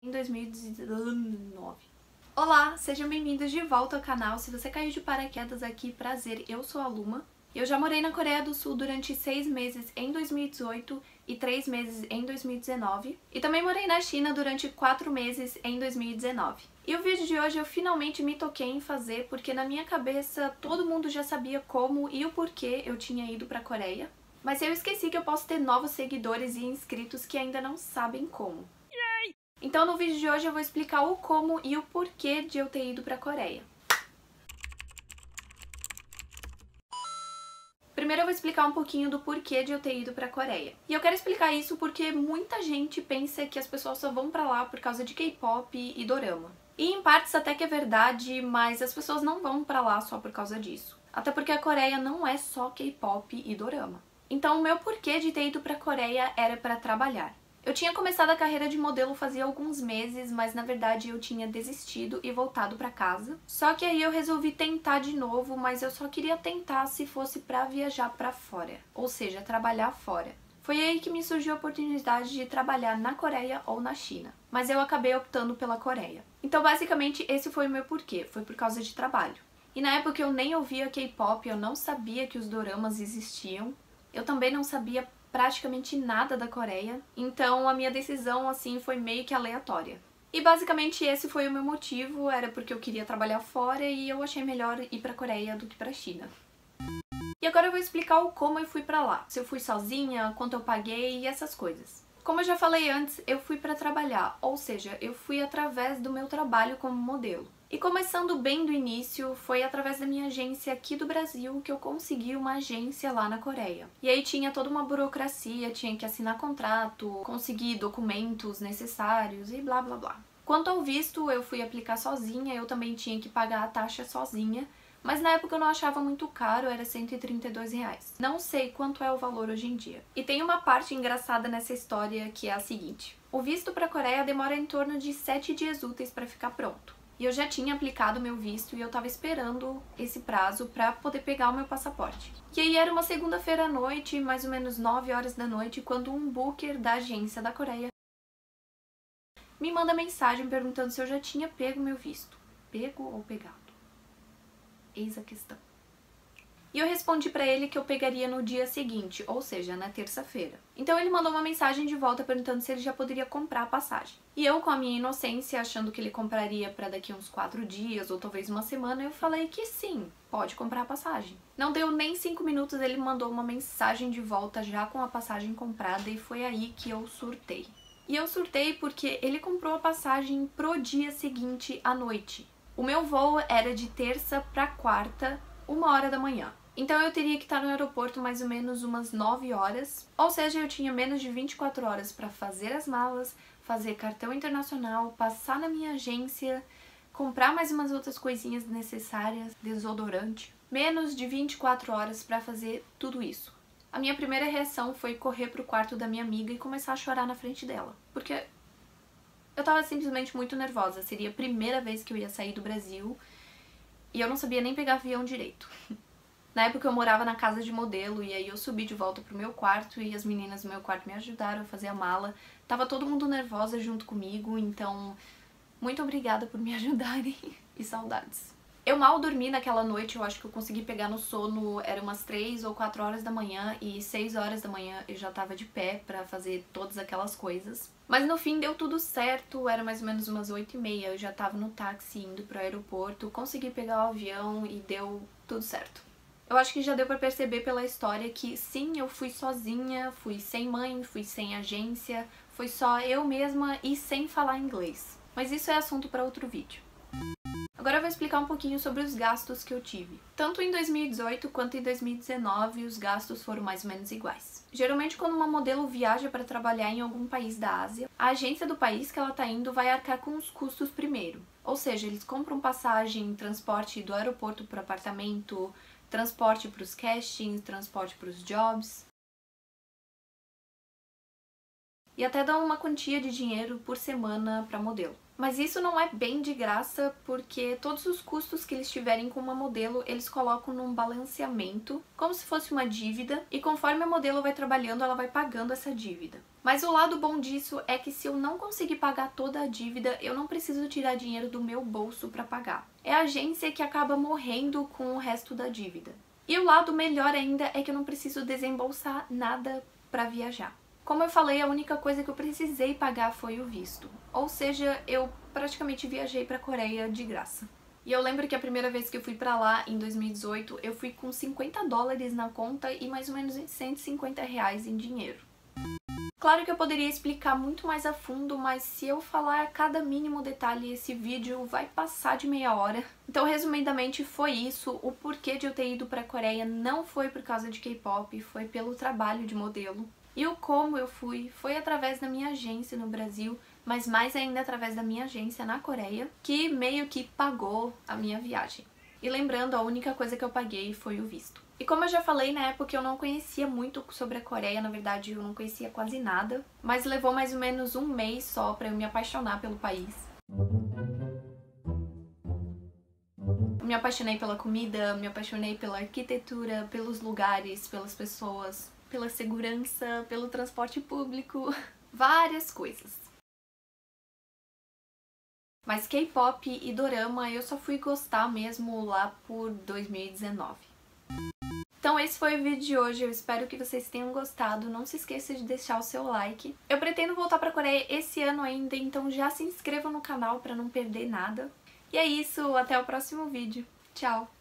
em 2019. Olá, sejam bem-vindos de volta ao canal. Se você caiu de paraquedas aqui, prazer, eu sou a Luma. Eu já morei na Coreia do Sul durante 6 meses em 2018 e 3 meses em 2019. E também morei na China durante 4 meses em 2019. E o vídeo de hoje eu finalmente me toquei em fazer porque na minha cabeça todo mundo já sabia como e o porquê eu tinha ido pra Coreia. Mas eu esqueci que eu posso ter novos seguidores e inscritos que ainda não sabem como. Então no vídeo de hoje eu vou explicar o como e o porquê de eu ter ido pra Coreia. Primeiro eu vou explicar um pouquinho do porquê de eu ter ido pra Coreia. E eu quero explicar isso porque muita gente pensa que as pessoas só vão pra lá por causa de K-pop e dorama. E em partes até que é verdade, mas as pessoas não vão pra lá só por causa disso. Até porque a Coreia não é só K-pop e dorama. Então o meu porquê de ter ido pra Coreia era pra trabalhar. Eu tinha começado a carreira de modelo fazia alguns meses, mas na verdade eu tinha desistido e voltado pra casa. Só que aí eu resolvi tentar de novo, mas eu só queria tentar se fosse pra viajar pra fora, ou seja, trabalhar fora. Foi aí que me surgiu a oportunidade de trabalhar na Coreia ou na China, mas eu acabei optando pela Coreia. Então basicamente esse foi o meu porquê, foi por causa de trabalho. E na época eu nem ouvia K-pop, eu não sabia que os doramas existiam, eu também não sabia praticamente nada da Coreia, então a minha decisão assim foi meio que aleatória. E basicamente esse foi o meu motivo, era porque eu queria trabalhar fora e eu achei melhor ir pra Coreia do que pra China. E agora eu vou explicar o como eu fui pra lá, se eu fui sozinha, quanto eu paguei e essas coisas. Como eu já falei antes, eu fui pra trabalhar, ou seja, eu fui através do meu trabalho como modelo. E começando bem do início, foi através da minha agência aqui do Brasil que eu consegui uma agência lá na Coreia. E aí tinha toda uma burocracia, tinha que assinar contrato, conseguir documentos necessários e blá blá blá. Quanto ao visto, eu fui aplicar sozinha, eu também tinha que pagar a taxa sozinha, mas na época eu não achava muito caro, era R$132. Não sei quanto é o valor hoje em dia. E tem uma parte engraçada nessa história que é a seguinte: o visto para a Coreia demora em torno de 7 dias úteis para ficar pronto. E eu já tinha aplicado meu visto e eu tava esperando esse prazo pra poder pegar o meu passaporte. E aí era uma segunda-feira à noite, mais ou menos 9 horas da noite, quando um booker da agência da Coreia me manda mensagem perguntando se eu já tinha pego meu visto. Pego ou pegado? Eis a questão. E eu respondi pra ele que eu pegaria no dia seguinte, ou seja, na terça-feira. Então ele mandou uma mensagem de volta perguntando se ele já poderia comprar a passagem. E eu, com a minha inocência, achando que ele compraria pra daqui uns 4 dias ou talvez uma semana, eu falei que sim, pode comprar a passagem. Não deu nem 5 minutos, ele mandou uma mensagem de volta já com a passagem comprada e foi aí que eu surtei. E eu surtei porque ele comprou a passagem pro dia seguinte à noite. O meu voo era de terça pra quarta, 1h da manhã. Então eu teria que estar no aeroporto mais ou menos umas 9 horas, ou seja, eu tinha menos de 24 horas para fazer as malas, fazer cartão internacional, passar na minha agência, comprar mais umas outras coisinhas necessárias, desodorante. Menos de 24 horas para fazer tudo isso. A minha primeira reação foi correr pro quarto da minha amiga e começar a chorar na frente dela, porque eu tava simplesmente muito nervosa, seria a primeira vez que eu ia sair do Brasil e eu não sabia nem pegar avião direito. Na época eu morava na casa de modelo e aí eu subi de volta pro meu quarto e as meninas do meu quarto me ajudaram a fazer a mala. Tava todo mundo nervosa junto comigo, então muito obrigada por me ajudarem e saudades. Eu mal dormi naquela noite, eu acho que eu consegui pegar no sono, era umas 3 ou 4 horas da manhã e 6 horas da manhã eu já tava de pé pra fazer todas aquelas coisas. Mas no fim deu tudo certo, era mais ou menos umas 8h30, eu já tava no táxi indo pro aeroporto, consegui pegar o avião e deu tudo certo. Eu acho que já deu pra perceber pela história que sim, eu fui sozinha, fui sem mãe, fui sem agência, fui só eu mesma e sem falar inglês. Mas isso é assunto para outro vídeo. Agora eu vou explicar um pouquinho sobre os gastos que eu tive. Tanto em 2018 quanto em 2019 os gastos foram mais ou menos iguais. Geralmente quando uma modelo viaja para trabalhar em algum país da Ásia, a agência do país que ela tá indo vai arcar com os custos primeiro. Ou seja, eles compram passagem, transporte do aeroporto para o apartamento, transporte para os castings, transporte para os jobs. e até dão uma quantia de dinheiro por semana para modelo. Mas isso não é bem de graça, porque todos os custos que eles tiverem com uma modelo, eles colocam num balanceamento, como se fosse uma dívida, e conforme a modelo vai trabalhando, ela vai pagando essa dívida. Mas o lado bom disso é que se eu não conseguir pagar toda a dívida, eu não preciso tirar dinheiro do meu bolso para pagar. É a agência que acaba morrendo com o resto da dívida. E o lado melhor ainda é que eu não preciso desembolsar nada para viajar. Como eu falei, a única coisa que eu precisei pagar foi o visto. Ou seja, eu praticamente viajei para a Coreia de graça. E eu lembro que a primeira vez que eu fui para lá, em 2018, eu fui com $50 na conta e mais ou menos R$150 em dinheiro. Claro que eu poderia explicar muito mais a fundo, mas se eu falar cada mínimo detalhe, esse vídeo vai passar de meia hora. Então, resumidamente, foi isso. O porquê de eu ter ido para a Coreia não foi por causa de K-pop, foi pelo trabalho de modelo. E o como eu fui foi através da minha agência no Brasil, mas mais ainda através da minha agência na Coreia, que meio que pagou a minha viagem. E lembrando, a única coisa que eu paguei foi o visto. E como eu já falei, na época eu não conhecia muito sobre a Coreia, na verdade eu não conhecia quase nada, mas levou mais ou menos um mês só pra eu me apaixonar pelo país. Me apaixonei pela comida, me apaixonei pela arquitetura, pelos lugares, pelas pessoas, pela segurança, pelo transporte público, várias coisas. Mas K-pop e dorama eu só fui gostar mesmo lá por 2019. Então esse foi o vídeo de hoje, eu espero que vocês tenham gostado, não se esqueça de deixar o seu like. Eu pretendo voltar pra Coreia esse ano ainda, então já se inscreva no canal pra não perder nada. E é isso, até o próximo vídeo. Tchau!